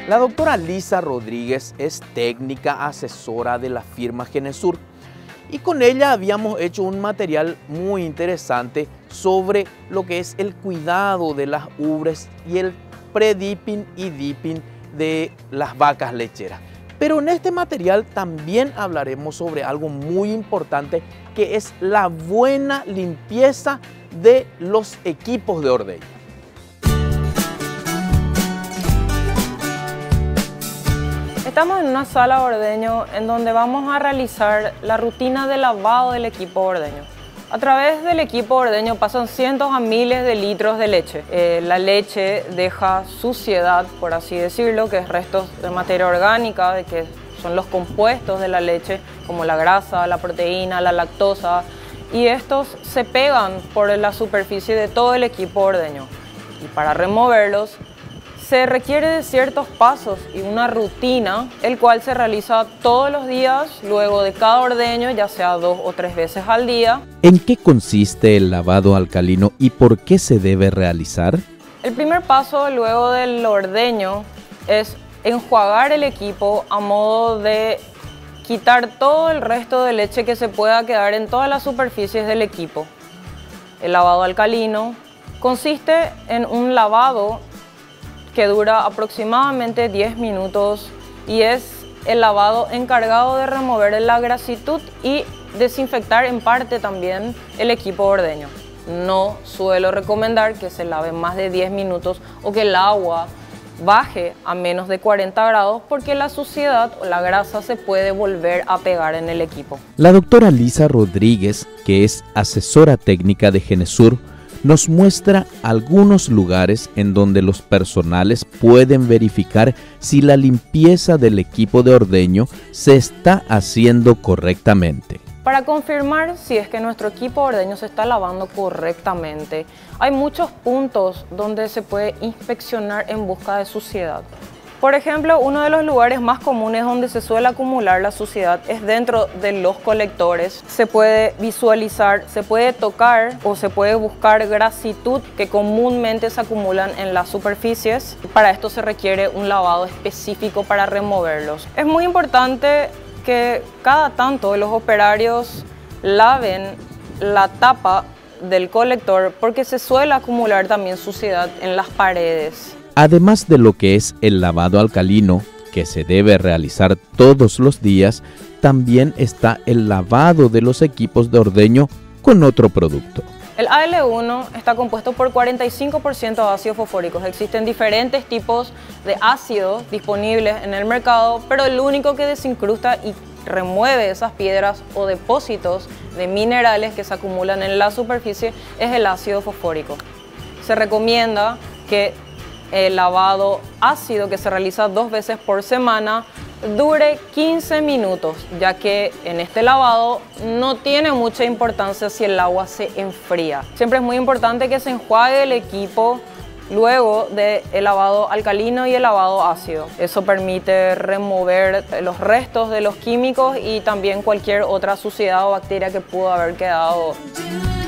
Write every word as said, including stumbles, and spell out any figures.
La doctora Lisa Rodríguez es técnica asesora de la firma Genesur y con ella habíamos hecho un material muy interesante sobre lo que es el cuidado de las ubres y el pre-dipping y dipping de las vacas lecheras. Pero en este material también hablaremos sobre algo muy importante, que es la buena limpieza de los equipos de ordeño. Estamos en una sala de ordeño en donde vamos a realizar la rutina de lavado del equipo de ordeño. A través del equipo de ordeño pasan cientos a miles de litros de leche. Eh, la leche deja suciedad, por así decirlo, que es restos de materia orgánica, de que son los compuestos de la leche, como la grasa, la proteína, la lactosa, y estos se pegan por la superficie de todo el equipo de ordeño. Y para removerlos se requiere de ciertos pasos y una rutina, el cual se realiza todos los días, luego de cada ordeño, ya sea dos o tres veces al día. ¿En qué consiste el lavado alcalino y por qué se debe realizar? El primer paso luego del ordeño es enjuagar el equipo a modo de quitar todo el resto de leche que se pueda quedar en todas las superficies del equipo. El lavado alcalino consiste en un lavado que dura aproximadamente diez minutos y es el lavado encargado de remover la grasitud y desinfectar en parte también el equipo de ordeño. No suelo recomendar que se lave más de diez minutos o que el agua baje a menos de cuarenta grados porque la suciedad o la grasa se puede volver a pegar en el equipo. La doctora Lisa Rodríguez, que es asesora técnica de Genesur, nos muestra algunos lugares en donde los personales pueden verificar si la limpieza del equipo de ordeño se está haciendo correctamente. Para confirmar si es que nuestro equipo de ordeño se está lavando correctamente, hay muchos puntos donde se puede inspeccionar en busca de suciedad. Por ejemplo, uno de los lugares más comunes donde se suele acumular la suciedad es dentro de los colectores. Se puede visualizar, se puede tocar o se puede buscar grasitud que comúnmente se acumulan en las superficies. Para esto se requiere un lavado específico para removerlos. Es muy importante que cada tanto los operarios laven la tapa del colector porque se suele acumular también suciedad en las paredes. Además de lo que es el lavado alcalino, que se debe realizar todos los días, también está el lavado de los equipos de ordeño con otro producto. El A L uno está compuesto por cuarenta y cinco por ciento de ácidos fosfóricos. Existen diferentes tipos de ácidos disponibles en el mercado, pero el único que desincrusta y remueve esas piedras o depósitos de minerales que se acumulan en la superficie es el ácido fosfórico. Se recomienda que el lavado ácido, que se realiza dos veces por semana, dure quince minutos, ya que en este lavado no tiene mucha importancia si el agua se enfría. Siempre es muy importante que se enjuague el equipo luego del lavado alcalino y el lavado ácido. Eso permite remover los restos de los químicos y también cualquier otra suciedad o bacteria que pudo haber quedado.